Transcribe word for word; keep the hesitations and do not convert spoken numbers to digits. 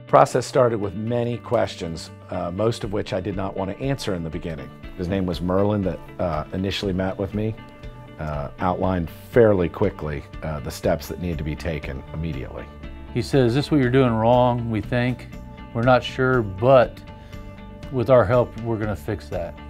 Process started with many questions, uh, most of which I did not want to answer in the beginning. His name was Merlin that uh, initially met with me, uh, outlined fairly quickly uh, the steps that needed to be taken immediately. He says, "This is what you're doing wrong, we think. We're not sure, but with our help, we're going to fix that."